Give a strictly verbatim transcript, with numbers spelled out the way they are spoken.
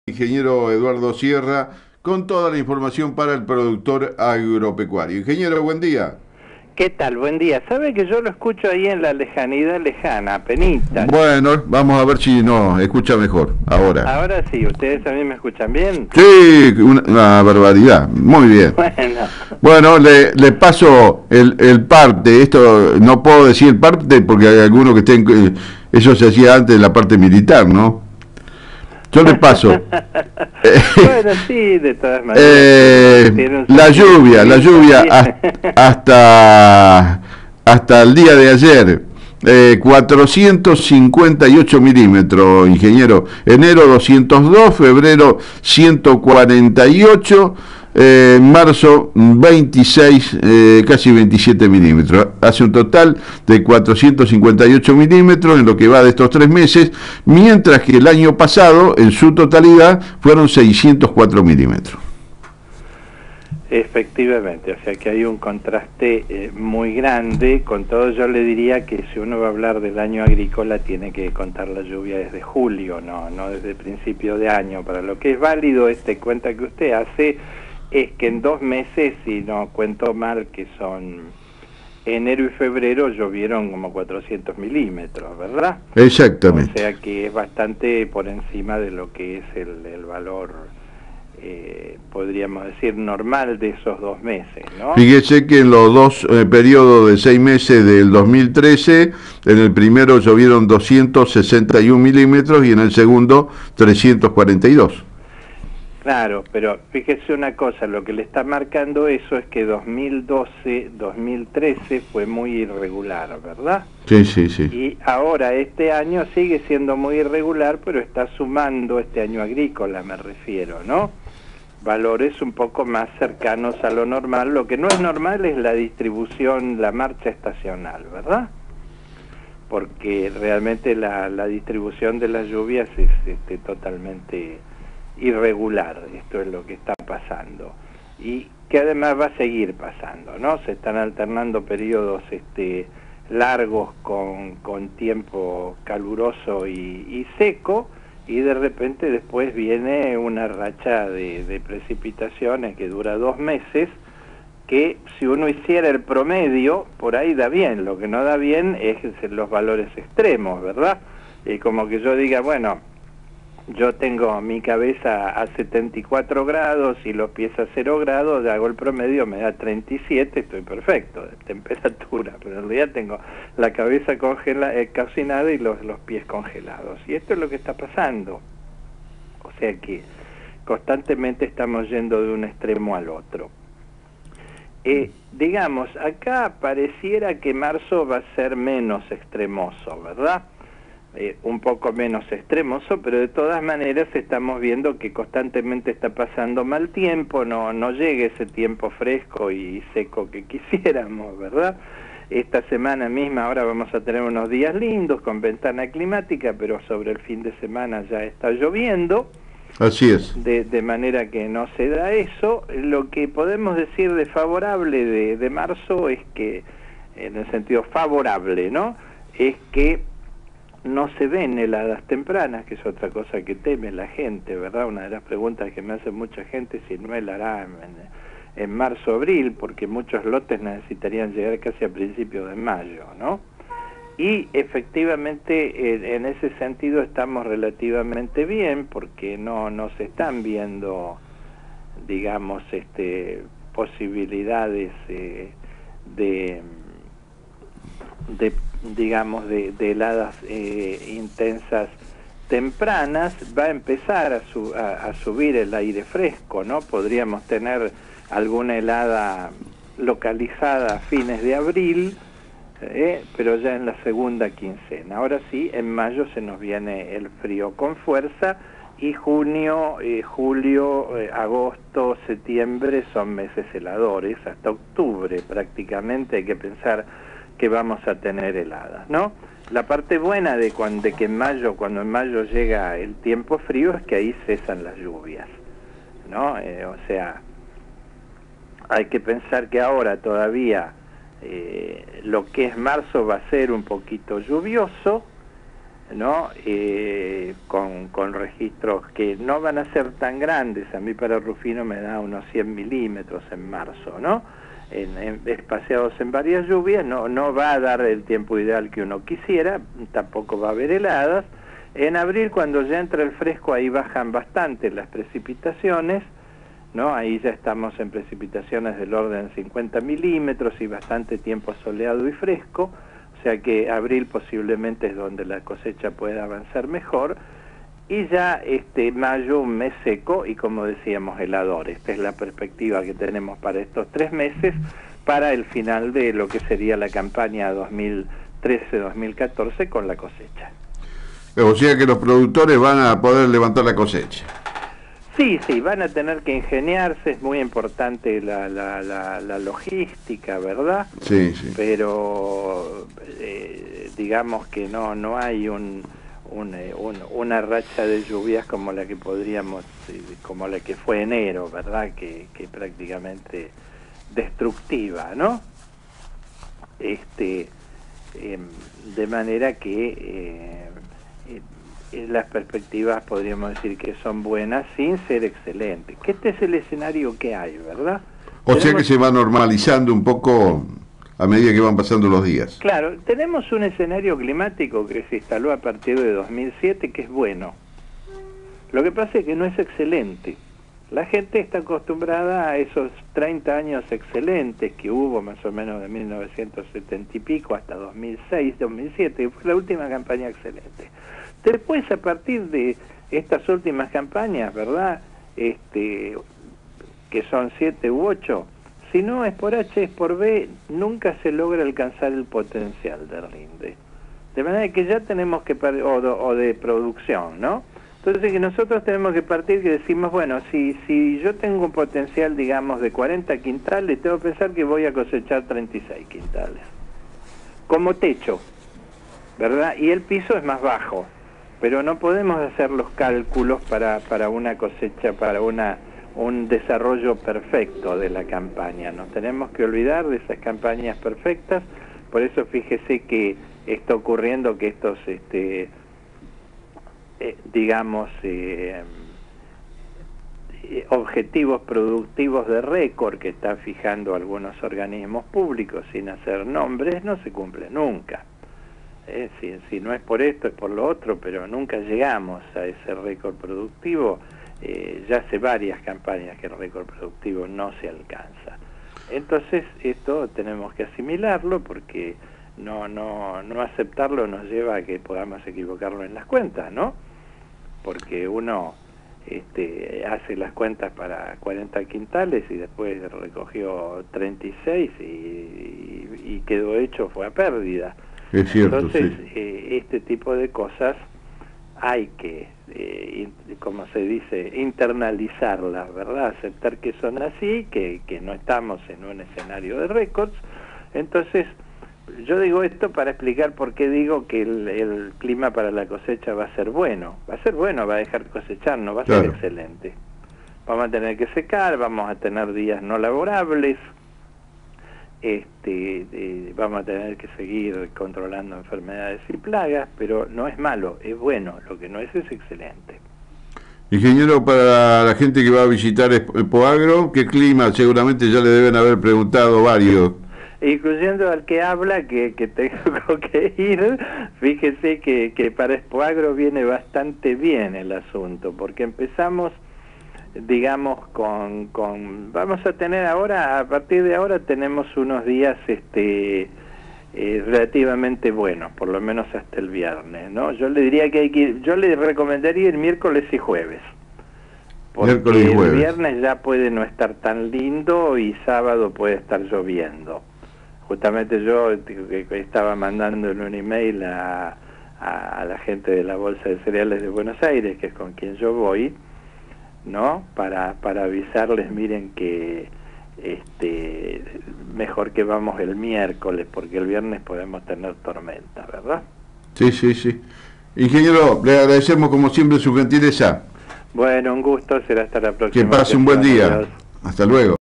Ingeniero Eduardo Sierra, con toda la información para el productor agropecuario. Ingeniero, buen día. ¿Qué tal? Buen día. ¿Sabe que yo lo escucho ahí en la lejanidad lejana, penitas? Bueno, vamos a ver si nos escucha mejor ahora. Ahora sí, ¿ustedes también me escuchan bien? Sí, una, una barbaridad. Muy bien. Bueno, Bueno, le, le paso el, el parte. Esto no puedo decir el parte porque hay algunos que estén... eh, Eso se hacía antes de la parte militar, ¿no? Yo le paso. bueno, sí, de todas maneras. Eh, Tiene un la sentido lluvia, la civil lluvia también. has- hasta, hasta el día de ayer, eh, cuatrocientos cincuenta y ocho milímetros, ingeniero. Enero doscientos dos, febrero ciento cuarenta y ocho, eh, marzo veintiséis, eh, casi veintisiete milímetros. Hace un total de cuatrocientos cincuenta y ocho milímetros en lo que va de estos tres meses, mientras que el año pasado, en su totalidad, fueron seiscientos cuatro milímetros. Efectivamente, o sea que hay un contraste eh, muy grande. Con todo, yo le diría que si uno va a hablar del año agrícola tiene que contar la lluvia desde julio, no, no desde principio de año. Para lo que es válido este cuenta que usted hace es que en dos meses, si no cuento mal, que son enero y febrero, llovieron como cuatrocientos milímetros, ¿verdad? O Exactamente. sea que es bastante por encima de lo que es el, el valor, eh, podríamos decir, normal de esos dos meses, ¿no? Fíjese que en los dos eh, periodos de seis meses del dos mil trece, en el primero llovieron doscientos sesenta y uno milímetros y en el segundo trescientos cuarenta y dos. Claro, pero fíjese una cosa, lo que le está marcando eso es que dos mil doce, dos mil trece fue muy irregular, ¿verdad? Sí, sí, sí. Y ahora este año sigue siendo muy irregular, pero está sumando este año agrícola, me refiero, ¿no? Valores un poco más cercanos a lo normal. Lo que no es normal es la distribución, la marcha estacional, ¿verdad? Porque realmente la, la distribución de las lluvias es este, totalmente irregular. Esto es lo que está pasando y que además va a seguir pasando, ¿no? Se están alternando periodos este, largos con, con tiempo caluroso y, y seco, y de repente después viene una racha de, de precipitaciones que dura dos meses, que si uno hiciera el promedio, por ahí da bien. Lo que no da bien es los valores extremos, ¿verdad? Y como que yo diga, bueno, yo tengo mi cabeza a setenta y cuatro grados y los pies a cero grados, hago el promedio, me da treinta y siete, estoy perfecto de temperatura, pero en realidad tengo la cabeza congela, eh, cocinada y los, los pies congelados. Y esto es lo que está pasando. O sea que constantemente estamos yendo de un extremo al otro. Eh, digamos, acá pareciera que marzo va a ser menos extremoso, ¿verdad? Eh, un poco menos extremoso, pero de todas maneras estamos viendo que constantemente está pasando mal tiempo, no, no llega ese tiempo fresco y seco que quisiéramos, ¿verdad? Esta semana misma ahora vamos a tener unos días lindos con ventana climática, pero sobre el fin de semana ya está lloviendo. Así es. De, de manera que no se da eso. Lo que podemos decir de favorable de, de marzo es que, en el sentido favorable, ¿no?, es que no se ven heladas tempranas, que es otra cosa que teme la gente, ¿verdad? Una de las preguntas que me hace mucha gente es si no helará en, en marzo o abril, porque muchos lotes necesitarían llegar casi a principios de mayo, ¿no? Y efectivamente en, en ese sentido estamos relativamente bien, porque no, no se están viendo, digamos, este, posibilidades eh, de, de, digamos, de, de heladas eh, intensas tempranas. Va a empezar a, su, a, a subir el aire fresco, ¿no? Podríamos tener alguna helada localizada a fines de abril, Eh, pero ya en la segunda quincena. Ahora sí, en mayo se nos viene el frío con fuerza, y junio, eh, julio, eh, agosto, septiembre son meses heladores, hasta octubre prácticamente hay que pensar que vamos a tener heladas, ¿no? La parte buena de, cuando, de que en mayo, cuando en mayo llega el tiempo frío, es que ahí cesan las lluvias, ¿no? Eh, o sea, hay que pensar que ahora todavía Eh, lo que es marzo va a ser un poquito lluvioso, ¿no? Eh, con, con registros que no van a ser tan grandes. A mí para Rufino me da unos cien milímetros en marzo, ¿no? En, en, espaciados en varias lluvias, no, no va a dar el tiempo ideal que uno quisiera, tampoco va a haber heladas. En abril, cuando ya entra el fresco, ahí bajan bastante las precipitaciones, ¿no? Ahí ya estamos en precipitaciones del orden de cincuenta milímetros y bastante tiempo soleado y fresco. O sea que abril posiblemente es donde la cosecha pueda avanzar mejor, y ya este mayo un mes seco y, como decíamos, helador. Esta es la perspectiva que tenemos para estos tres meses, para el final de lo que sería la campaña dos mil trece dos mil catorce con la cosecha. O sea que los productores van a poder levantar la cosecha. Sí, sí, van a tener que ingeniarse, es muy importante la, la, la, la logística, ¿verdad? Sí, sí. Pero eh, digamos que no no hay un, un, un, una racha de lluvias como la que podríamos, como la que fue enero, ¿verdad? Que, que prácticamente destructiva, ¿no? Este, eh, de manera que eh, eh, las perspectivas podríamos decir que son buenas sin ser excelentes. Que este es el escenario que hay, ¿verdad? O Tenemos... sea que se va normalizando un poco a medida que van pasando los días. Claro, tenemos un escenario climático que se instaló a partir de dos mil siete que es bueno. Lo que pasa es que no es excelente. La gente está acostumbrada a esos treinta años excelentes que hubo más o menos de mil novecientos setenta y pico hasta dos mil seis, dos mil siete, que fue la última campaña excelente. Después, a partir de estas últimas campañas, ¿verdad? Este, que son siete u ocho, si no es por H, es por B, nunca se logra alcanzar el potencial de rinde. De manera que ya tenemos que, o de, o de producción, ¿no? Entonces que nosotros tenemos que partir que decimos, bueno, si, si yo tengo un potencial, digamos, de cuarenta quintales, tengo que pensar que voy a cosechar treinta y seis quintales. Como techo, ¿verdad? Y el piso es más bajo. Pero no podemos hacer los cálculos para, para una cosecha, para una un desarrollo perfecto de la campaña. Nos tenemos que olvidar de esas campañas perfectas. Por eso fíjese que está ocurriendo que estos, este, eh, digamos, eh, objetivos productivos de récord que están fijando algunos organismos públicos sin hacer nombres, no se cumplen nunca. Eh, si, si no es por esto, es por lo otro, pero nunca llegamos a ese récord productivo. Eh, ya hace varias campañas que el récord productivo no se alcanza. Entonces esto tenemos que asimilarlo, porque no, no, no aceptarlo nos lleva a que podamos equivocarlo en las cuentas, ¿no? Porque uno este, hace las cuentas para cuarenta quintales y después recogió treinta y seis y, y, y quedó hecho, fue a pérdida. Es cierto, Entonces, sí. eh, este tipo de cosas hay que, eh, in, como se dice, internalizarlas, ¿verdad? Aceptar que son así, que, que no estamos en un escenario de récords. Entonces, yo digo esto para explicar por qué digo que el, el clima para la cosecha va a ser bueno. Va a ser bueno, va a dejar cosechar, no va a Claro. ser excelente. Vamos a tener que secar, vamos a tener días no laborables. Este, eh, vamos a tener que seguir controlando enfermedades y plagas, pero no es malo, es bueno. Lo que no es es excelente. Ingeniero, para la gente que va a visitar Expoagro, ¿qué clima? Seguramente ya le deben haber preguntado varios. Incluyendo al que habla, que, que tengo que ir. Fíjese que, que para Expoagro viene bastante bien el asunto, porque empezamos, digamos, con, con vamos a tener ahora, a partir de ahora tenemos unos días este eh, relativamente buenos, por lo menos hasta el viernes, ¿no? Yo le diría que hay que ir, yo le recomendaría el miércoles y jueves, porque Miércoles y jueves. el viernes ya puede no estar tan lindo y sábado puede estar lloviendo. Justamente yo estaba mandando un email a, a, a la gente de la Bolsa de Cereales de Buenos Aires, que es con quien yo voy, ¿no? Para, para avisarles, miren que este mejor que vamos el miércoles, porque el viernes podemos tener tormenta, ¿verdad? Sí, sí, sí. Ingeniero, le agradecemos como siempre su gentileza. Bueno, un gusto, será hasta la próxima. Que pase un buen día. Adiós. Hasta luego.